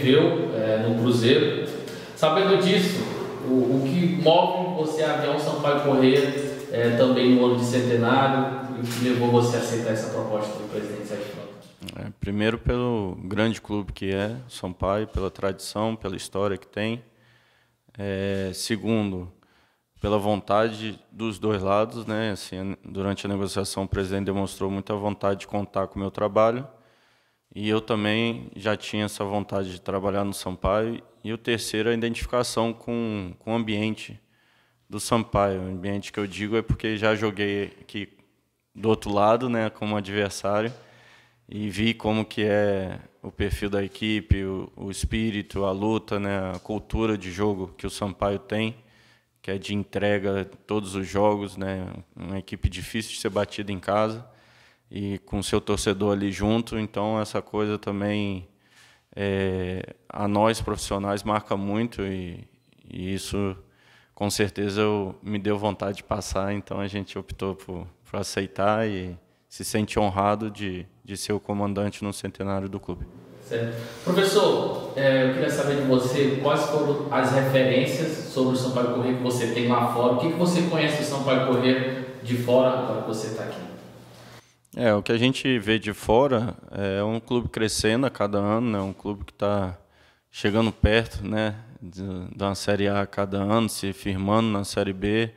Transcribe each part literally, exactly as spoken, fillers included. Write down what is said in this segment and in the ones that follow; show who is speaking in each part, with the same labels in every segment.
Speaker 1: viveu é, no Cruzeiro. Sabendo disso, o, o que move você a Avião Sampaio Corrêa é, também no ano de centenário, e o que levou você a aceitar essa proposta do presidente Sérgio Frota?
Speaker 2: É, primeiro pelo grande clube que é Sampaio, pela tradição, pela história que tem. É, segundo, pela vontade dos dois lados, né? Assim, durante a negociação, o presidente demonstrou muita vontade de contar com o meu trabalho, e eu também já tinha essa vontade de trabalhar no Sampaio. E o terceiro, a identificação com, com o ambiente do Sampaio. O ambiente que eu digo é porque já joguei aqui do outro lado, né, como adversário, e vi como que é o perfil da equipe, o, o espírito, a luta, né, a cultura de jogo que o Sampaio tem, que é de entrega todos os jogos, né, uma equipe difícil de ser batida em casa e com seu torcedor ali junto. Então essa coisa também é, a nós profissionais marca muito, e, e isso com certeza eu, me deu vontade de passar. Então a gente optou por, por aceitar e se sente honrado de, de ser o comandante no centenário do clube.
Speaker 1: Certo. Professor, é, eu queria saber de você quais foram as referências sobre o Sampaio Corrêa que você tem lá fora. O que, que você conhece do Sampaio Corrêa de fora agora que você está aqui?
Speaker 2: É, o que a gente vê de fora é um clube crescendo a cada ano, né? Um clube que está chegando perto, né, de, de uma Série A a cada ano, se firmando na Série B.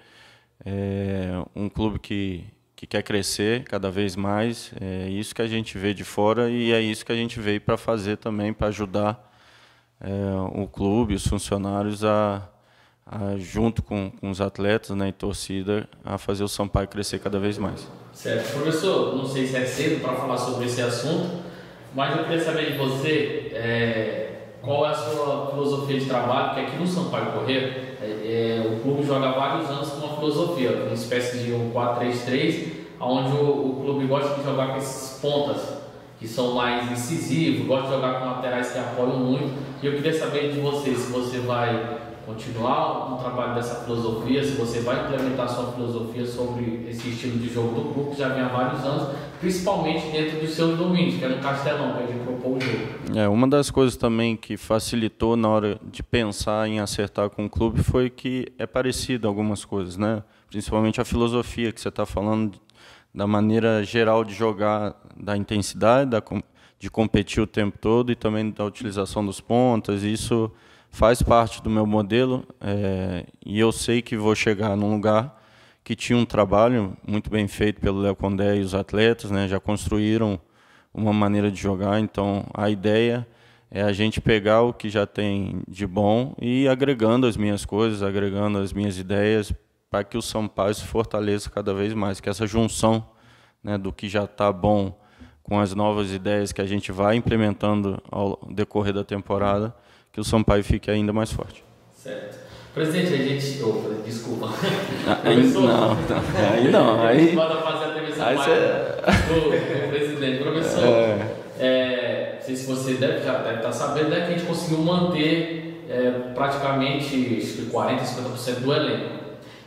Speaker 2: É um clube que, que quer crescer cada vez mais. É isso que a gente vê de fora, e é isso que a gente veio para fazer também, para ajudar é, o clube, os funcionários, a, a junto com, com os atletas, né, e torcida, a fazer o Sampaio crescer cada vez mais.
Speaker 1: Certo. Professor, não sei se é cedo para falar sobre esse assunto, mas eu queria saber de você é, qual é a sua filosofia de trabalho, porque aqui no Sampaio Corrêa é, é, o clube joga há vários anos com uma filosofia, uma espécie de um quatro três três, onde o, o clube gosta de jogar com esses pontas que são mais incisivos, gosta de jogar com laterais que apoiam muito. E eu queria saber de você se você vai continuar no trabalho dessa filosofia, se você vai implementar sua filosofia sobre esse estilo de jogo do clube, que já vem há vários anos, principalmente dentro dos seus domínios, que é no Castelão, que a gente propôs o jogo.
Speaker 2: É, uma das coisas também que facilitou na hora de pensar em acertar com o clube foi que é parecido algumas coisas, né? Principalmente a filosofia que você está falando, da maneira geral de jogar, da intensidade, da, de competir o tempo todo, e também da utilização dos pontas. Isso faz parte do meu modelo, é, e eu sei que vou chegar num lugar que tinha um trabalho muito bem feito pelo Léo Condé e os atletas, né, já construíram uma maneira de jogar. Então a ideia é a gente pegar o que já tem de bom e ir agregando as minhas coisas, agregando as minhas ideias, para que o Sampaio se fortaleça cada vez mais, que essa junção, né, do que já está bom com as novas ideias que a gente vai implementando ao decorrer da temporada, que o Sampaio fique ainda mais forte.
Speaker 1: Certo. Presidente, a gente... Oh, desculpa.
Speaker 2: Aí não, não, aí não. Aí
Speaker 1: manda fazer a entrevista
Speaker 2: aí
Speaker 1: mais
Speaker 2: cê...
Speaker 1: do, do presidente. Professor, é... É, não sei se você deve, já deve estar sabendo, né, que a gente conseguiu manter é, praticamente quarenta, cinquenta por cento do elenco.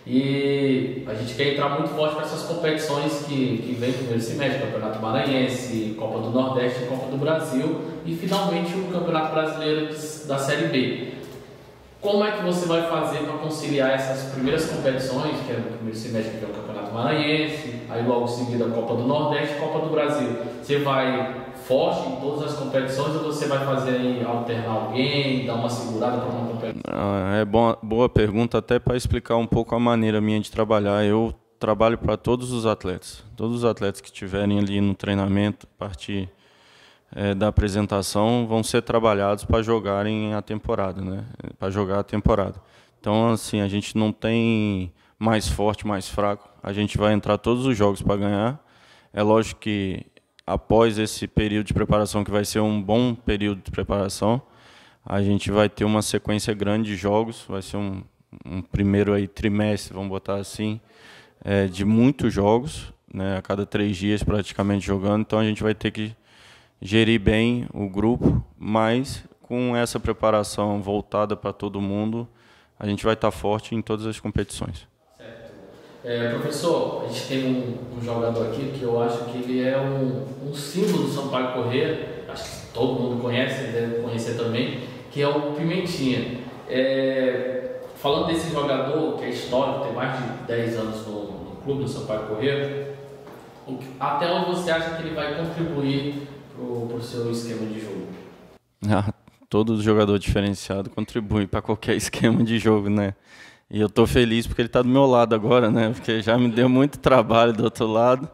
Speaker 1: E a gente quer entrar muito forte para essas competições que, que vem no primeiro semestre, Campeonato Maranhense, Copa do Nordeste, Copa do Brasil e finalmente o Campeonato Brasileiro da Série B. Como é que você vai fazer para conciliar essas primeiras competições, que é no primeiro semestre, que é o Campeonato Maranhense, aí logo em seguida a Copa do Nordeste e Copa do Brasil? Você vai forte em todas as competições, ou você vai fazer aí alternar alguém, dar uma segurada para uma competição?
Speaker 2: Ah, é boa, boa pergunta, até para explicar um pouco a maneira minha de trabalhar. Eu trabalho para todos os atletas. Todos os atletas que estiverem ali no treinamento, a partir é, da apresentação, vão ser trabalhados para jogarem a temporada, né? Para jogar a temporada. Então, assim, a gente não tem mais forte, mais fraco. A gente vai entrar todos os jogos para ganhar. É lógico que após esse período de preparação, que vai ser um bom período de preparação, a gente vai ter uma sequência grande de jogos, vai ser um, um primeiro aí trimestre, vamos botar assim, é, de muitos jogos, né, a cada três dias praticamente jogando. Então a gente vai ter que gerir bem o grupo, mas com essa preparação voltada para todo mundo, a gente vai estar forte em todas as competições.
Speaker 1: É, professor, a gente tem um, um jogador aqui que eu acho que ele é um, um símbolo do Sampaio Corrêa, acho que todo mundo conhece, deve conhecer também, que é o Pimentinha. É, falando desse jogador que é histórico, tem mais de dez anos no, no clube do Sampaio Corrêa, até onde você acha que ele vai contribuir para o seu esquema de jogo?
Speaker 2: Ah, todo jogador diferenciado contribui para qualquer esquema de jogo, né? E eu tô feliz porque ele está do meu lado agora, né? Porque já me deu muito trabalho do outro lado.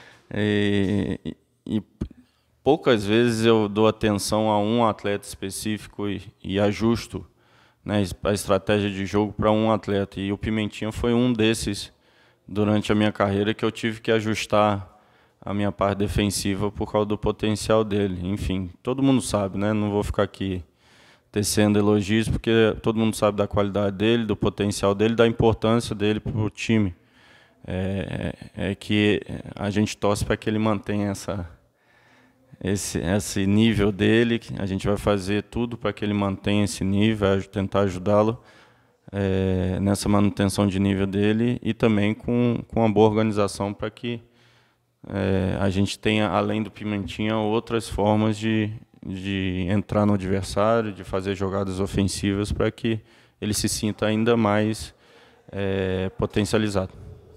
Speaker 2: E, e, e poucas vezes eu dou atenção a um atleta específico e, e ajusto, né, a estratégia de jogo para um atleta. E o Pimentinha foi um desses durante a minha carreira que eu tive que ajustar a minha parte defensiva por causa do potencial dele. Enfim, todo mundo sabe, né? Não vou ficar aqui tecendo elogios, porque todo mundo sabe da qualidade dele, do potencial dele, da importância dele para o time. É, é que a gente torce para que ele mantenha essa, esse, esse nível dele. A gente vai fazer tudo para que ele mantenha esse nível, vai tentar ajudá-lo é, nessa manutenção de nível dele e também com, com uma boa organização para que é, a gente tenha, além do Pimentinha, outras formas de, de entrar no adversário, de fazer jogadas ofensivas para que ele se sinta ainda mais é, potencializado.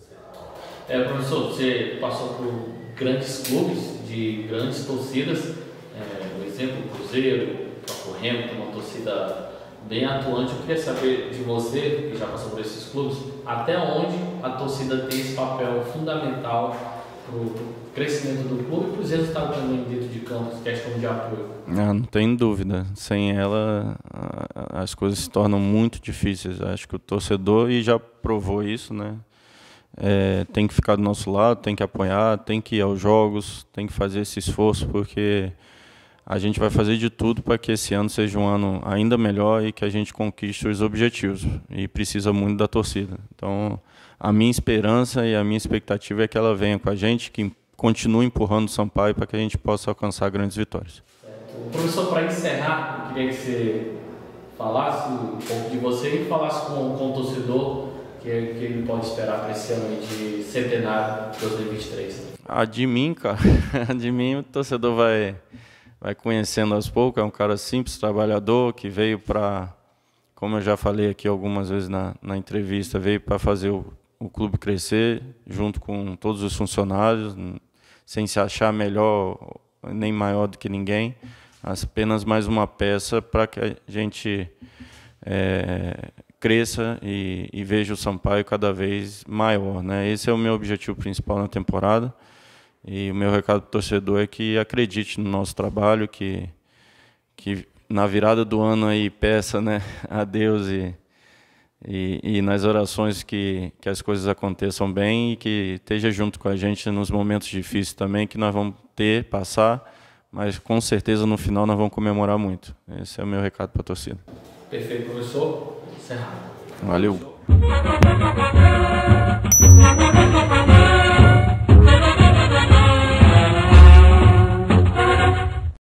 Speaker 1: É, professor, você passou por grandes clubes, de grandes torcidas, é, por exemplo, o Cruzeiro, o Remo, tem uma torcida bem atuante. Eu queria saber de você, que já passou por esses clubes, até onde a torcida tem esse papel fundamental para o crescimento do clube e para os resultados também dentro de campo, questão de apoio.
Speaker 2: Ah, não tem dúvida. Sem ela, as coisas se tornam muito difíceis. Acho que o torcedor, e já provou isso, né? É, tem que ficar do nosso lado, tem que apoiar, tem que ir aos jogos, tem que fazer esse esforço, porque a gente vai fazer de tudo para que esse ano seja um ano ainda melhor e que a gente conquiste os objetivos. E precisa muito da torcida. Então, a minha esperança e a minha expectativa é que ela venha com a gente, que continue empurrando o Sampaio para que a gente possa alcançar grandes vitórias.
Speaker 1: Certo. Professor, para encerrar, eu queria que você falasse um pouco de você e falasse com, com o torcedor que, que ele pode esperar para esse ano de centenário de dois mil e vinte e três.
Speaker 2: Ah, de mim, cara, de mim o torcedor vai, vai conhecendo aos poucos. É um cara simples, trabalhador, que veio para, como eu já falei aqui algumas vezes na, na entrevista, veio para fazer o, o clube crescer junto com todos os funcionários, sem se achar melhor nem maior do que ninguém, apenas mais uma peça para que a gente é, cresça e, e veja o Sampaio cada vez maior, né? Esse é o meu objetivo principal na temporada, e o meu recado para o torcedor é que acredite no nosso trabalho, que, que na virada do ano aí peça, né, a Deus e, e, e nas orações que, que as coisas aconteçam bem e que esteja junto com a gente nos momentos difíceis também, que nós vamos ter, passar, mas com certeza no final nós vamos comemorar muito. Esse é o meu recado para a torcida.
Speaker 1: Perfeito, professor. Encerrado.
Speaker 2: Valeu.